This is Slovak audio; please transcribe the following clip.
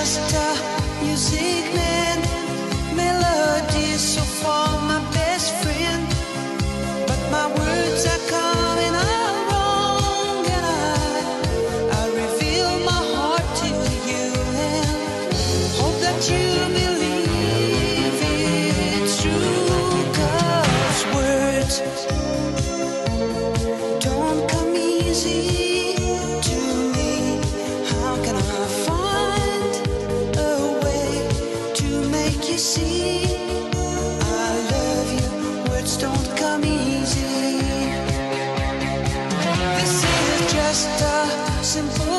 just a music man, melodies so for my best friend, but my words are coming out wrong, and I reveal my heart to you and hope that you believe it's true, 'cause words don't come easy to me. How can I find a way to make you see I love you? Words don't come easy. This is just a simple